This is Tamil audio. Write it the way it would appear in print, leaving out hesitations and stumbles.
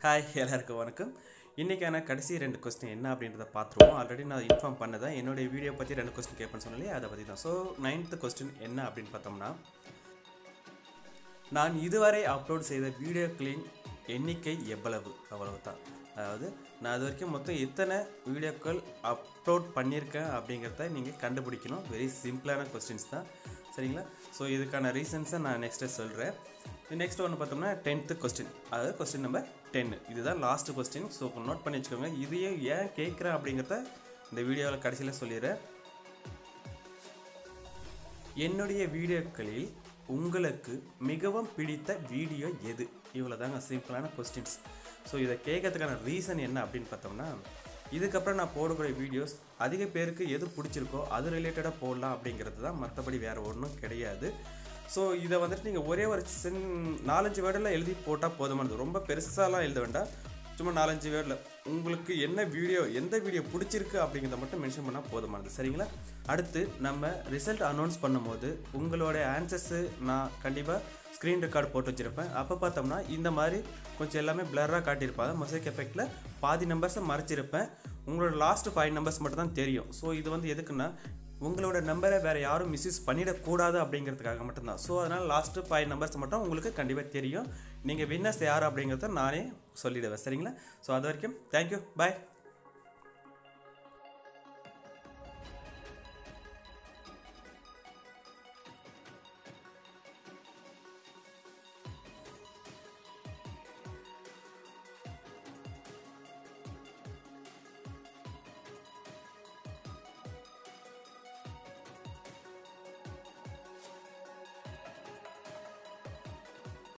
ஹாய் எல்லாருக்கும் வணக்கம். இன்றைக்கான கடைசி 2 கொஸ்டின் என்ன அப்படின்றத பார்த்துருவோம். ஆல்ரெடி நான் இன்ஃபார்ம் பண்ணதான் என்னுடைய வீடியோ பற்றி 2 கொஸ்டின் கேட்பேன்னு சொன்னாலே அதை பற்றி தான். ஸோ 9th கொஸ்டின் என்ன அப்படின்னு பார்த்தோம்னா, நான் இதுவரை அப்லோட் செய்த வீடியோக்களின் எண்ணிக்கை எவ்வளவு? அவ்வளவு தான். அதாவது நான் அது வரைக்கும் மொத்தம் எத்தனை வீடியோக்கள் அப்லோட் பண்ணியிருக்கேன் அப்படிங்கிறத நீங்கள் கண்டுபிடிக்கணும். வெரி சிம்பிளான கொஸ்டின்ஸ் தான், சரிங்களா? ஸோ இதுக்கான ரீசன்ஸை நான் நெக்ஸ்ட்டு சொல்கிறேன். நெக்ஸ்ட் ஒன்று பார்த்தோம்னா 10th கொஸ்டின், அதாவது கொஸ்டின் நம்பர் 10. இதுதான் லாஸ்ட் கொஸ்டின். ஸோ நோட் பண்ணி வச்சுக்கோங்க. இதையே ஏன் கேட்குறேன் அப்படிங்கிறத இந்த வீடியோவில் கடைசியில் சொல்லிடுறேன். என்னுடைய வீடியோக்களில் உங்களுக்கு மிகவும் பிடித்த வீடியோ எது? இவ்வளோ தாங்க சிம்பிளான கொஸ்டின்ஸ். ஸோ இதை கேட்கறதுக்கான ரீசன் என்ன அப்படின்னு பார்த்தோம்னா, இதுக்கப்புறம் நான் போடக்கூடிய வீடியோஸ் அதிக பேருக்கு எது பிடிச்சிருக்கோ அது ரிலேட்டடாக போடலாம் அப்படிங்கிறது தான், மற்றபடி வேறு ஒன்றும் கிடையாது. ஸோ இதை வந்துட்டு நீங்கள் ஒரே ஒரு 4-5 வேர்டில் எழுதி போட்டால் போதுமானது. ரொம்ப பெருசாலாம் எழுத வேண்டாம். சும்மா 4-5 வேர்டில் உங்களுக்கு என்ன வீடியோ, எந்த வீடியோ பிடிச்சிருக்கு அப்படிங்கிறத மட்டும் மென்ஷன் பண்ணால் போதுமானது, சரிங்களா? அடுத்து நம்ம ரிசல்ட் அனௌன்ஸ் பண்ணும்போது உங்களோட ஆன்சர்ஸு நான் கண்டிப்பாக ஸ்க்ரீன் ரெக்கார்டு போட்டு வச்சுருப்பேன். அப்போ பார்த்தோம்னா இந்த மாதிரி கொஞ்சம் எல்லாமே பிளராக காட்டியிருப்பாங்க. மொசைக் எஃபெக்டில் பாதி நம்பர்ஸை மறைச்சிருப்பேன். உங்களோட லாஸ்ட் 5 நம்பர்ஸ் மட்டும் தான் தெரியும். ஸோ இது வந்து எதுக்குன்னா, உங்களோட நம்பரை வேறு யாரும் மிஸ்யூஸ் பண்ணிடக்கூடாது அப்படிங்கிறதுக்காக மட்டும்தான். ஸோ அதனால் லாஸ்ட்டு 5 நம்பர்ஸ் மட்டும் உங்களுக்கு கண்டிப்பாக தெரியும். நீங்கள் வின்னர்ஸ் யார் அப்படிங்கிறத நானே சொல்லிடுவேன், சரிங்களா? ஸோ அது வரைக்கும் தேங்க்யூ, பாய்.